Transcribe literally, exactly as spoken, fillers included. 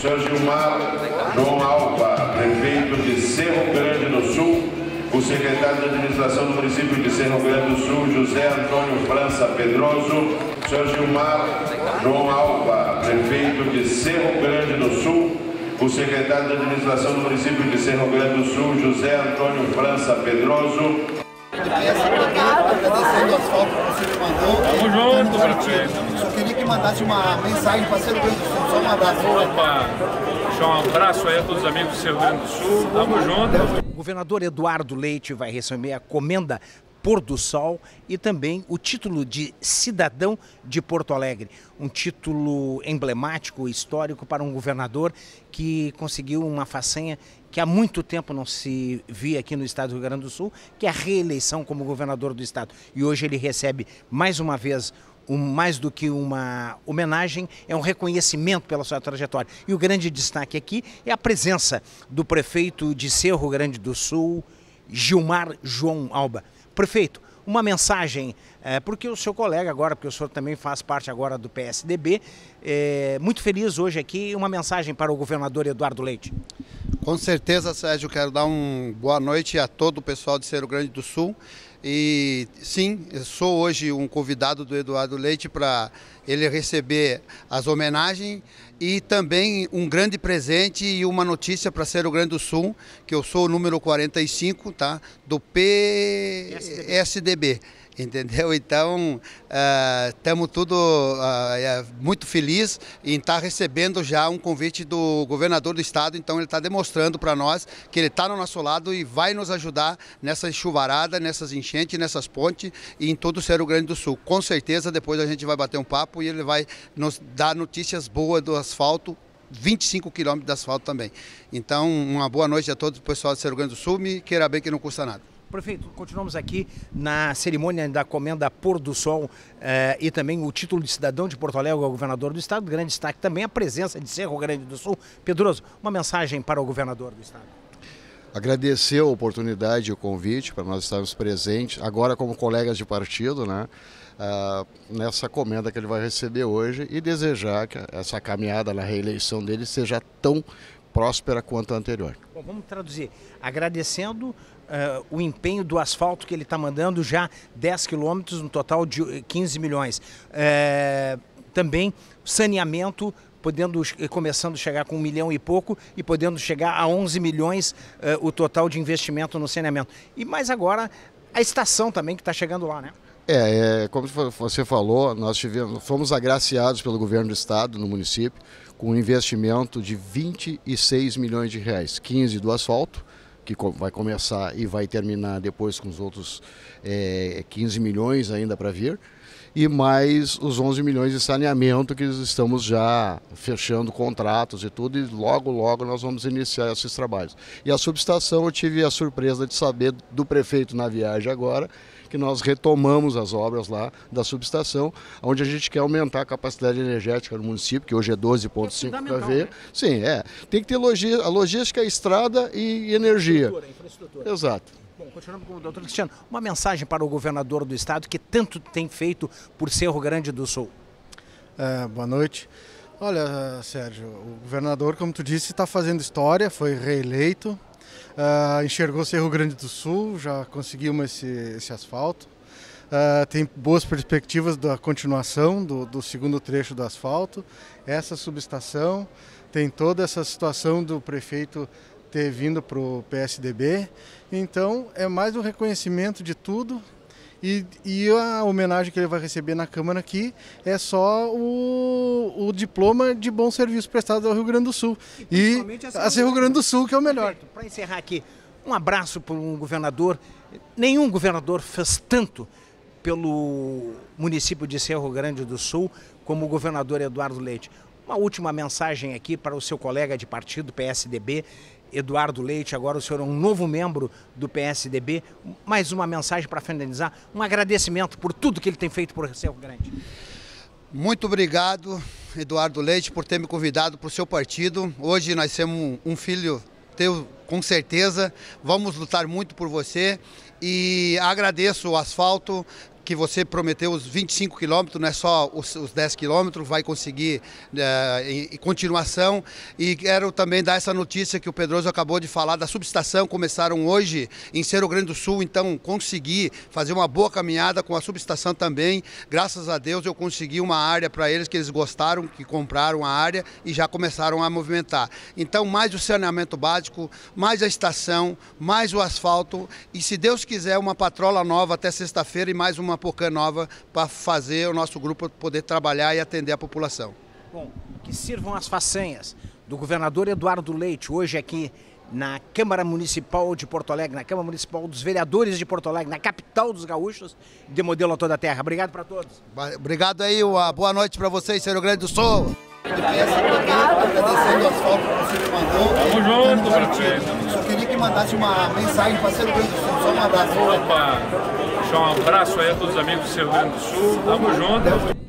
senhor Gilmar João Alba, prefeito de Cerro Grande do Sul, o secretário de administração do município de Cerro Grande do Sul, José Antônio França Pedroso, senhor Gilmar João Alba, prefeito de Cerro Grande do Sul, o secretário de administração do município de Cerro Grande do Sul, José Antônio França Pedroso. Agradecendo o asfalto que você me mandou. Tamo junto, prefeito. Só queria que mandasse uma mensagem para Cerro Grande do Sul, só mandar. Opa, deixar um abraço aí a todos os amigos do Cerro Grande do Sul. Tamo junto. O governador Eduardo Leite vai receber a comenda Pôr do Sol e também o título de cidadão de Porto Alegre. Um título emblemático, histórico para um governador que conseguiu uma façanha que há muito tempo não se via aqui no estado do Rio Grande do Sul, que é a reeleição como governador do estado. E hoje ele recebe mais uma vez, um, mais do que uma homenagem, é um reconhecimento pela sua trajetória. E o grande destaque aqui é a presença do prefeito de Cerro Grande do Sul, Gilmar João Alba. Prefeito, uma mensagem, é, porque o seu colega agora, porque o senhor também faz parte agora do P S D B, é, muito feliz hoje aqui, uma mensagem para o governador Eduardo Leite. Com certeza, Sérgio, quero dar uma boa noite a todo o pessoal de Cerro Grande do Sul. E sim, eu sou hoje um convidado do Eduardo Leite para ele receber as homenagens e também um grande presente e uma notícia para Cerro Grande do Sul, que eu sou o número quarenta e cinco, tá, do P S D B. Entendeu? Então, estamos uh, tudo uh, muito felizes em estar tá recebendo já um convite do governador do estado. Então, ele está demonstrando para nós que ele está no nosso lado e vai nos ajudar nessa chuvarada, nessas enchentes, nessas pontes e em todo o Cerro Grande do Sul. Com certeza, depois a gente vai bater um papo e ele vai nos dar notícias boas do asfalto, vinte e cinco quilômetros de asfalto também. Então, uma boa noite a todo o pessoal do Cerro Grande do Sul. Me queira bem que não custa nada. Prefeito, continuamos aqui na cerimônia da comenda Pôr do Sol eh, e também o título de cidadão de Porto Alegre ao governador do estado. Grande destaque também a presença de Cerro Grande do Sul. Pedroso, uma mensagem para o governador do estado. Agradecer a oportunidade e o convite para nós estarmos presentes, agora como colegas de partido, né, uh, nessa comenda que ele vai receber hoje e desejar que essa caminhada na reeleição dele seja tão próspera quanto a anterior. Bom, vamos traduzir. Agradecendo uh, o empenho do asfalto que ele está mandando, já dez quilômetros, no total de quinze milhões. Uh, também saneamento, podendo, começando a chegar com um milhão e pouco e podendo chegar a onze milhões uh, o total de investimento no saneamento. E mais agora, a estação também que está chegando lá, né? É, é, como você falou, nós tivemos, fomos agraciados pelo governo do estado, no município, com um investimento de vinte e seis milhões de reais, quinze do asfalto, que vai começar e vai terminar depois com os outros é, quinze milhões ainda para vir, e mais os onze milhões de saneamento que estamos já fechando contratos e tudo, e logo, logo nós vamos iniciar esses trabalhos. E a subestação, eu tive a surpresa de saber do prefeito na viagem agora, que nós retomamos as obras lá da subestação, onde a gente quer aumentar a capacidade energética do município, que hoje é doze vírgula cinco K V. Né? Sim, é. Tem que ter logística, a logística, a estrada e energia. Infraestrutura, infraestrutura. Exato. Bom, continuando com o doutor Cristiano, uma mensagem para o governador do estado que tanto tem feito por Cerro Grande do Sul. É, boa noite. Olha, Sérgio, o governador, como tu disse, está fazendo história, foi reeleito. Uh, enxergou Cerro Grande do Sul, já conseguimos esse, esse asfalto. Uh, tem boas perspectivas da continuação do, do segundo trecho do asfalto. Essa subestação tem toda essa situação do prefeito ter vindo para o P S D B. Então é mais um reconhecimento de tudo. E, e a homenagem que ele vai receber na Câmara aqui é só o, o diploma de bom serviço prestado ao Rio Grande do Sul. E, e a Cerro Grande do Sul, que é o melhor. Para encerrar aqui, um abraço para um governador. Nenhum governador fez tanto pelo município de Cerro Grande do Sul como o governador Eduardo Leite. Uma última mensagem aqui para o seu colega de partido, P S D B, Eduardo Leite. Agora o senhor é um novo membro do P S D B. Mais uma mensagem para finalizar, um agradecimento por tudo que ele tem feito por Cerro Grande. Muito obrigado, Eduardo Leite, por ter me convidado para o seu partido. Hoje nós temos um filho teu, com certeza. Vamos lutar muito por você. E agradeço o asfalto, que você prometeu os vinte e cinco quilômetros, não é só os, os dez quilômetros, vai conseguir é, em, em continuação. E quero também dar essa notícia que o Pedroso acabou de falar da subestação, começaram hoje em Cerro Grande do Sul, então consegui fazer uma boa caminhada com a subestação também. Graças a Deus eu consegui uma área para eles que eles gostaram, que compraram a área e já começaram a movimentar. Então mais o saneamento básico, mais a estação, mais o asfalto e, se Deus quiser, uma patrola nova até sexta-feira e mais uma pocã nova para fazer o nosso grupo poder trabalhar e atender a população. Bom, que sirvam as façanhas do governador Eduardo Leite, hoje aqui na Câmara Municipal de Porto Alegre, na Câmara Municipal dos Vereadores de Porto Alegre, na capital dos gaúchos, de modelo a toda a terra. Obrigado para todos. Obrigado aí, uma boa noite para vocês, Cerro Grande do Sul. Agradecendo o asfalto que você me mandou. Tamo junto, prefeito. Só queria que mandasse uma mensagem para Cerro Grande do Sul, só um abraço. Opa, deixar um abraço aí a todos os amigos do Cerro Grande do Sul. Tamo junto.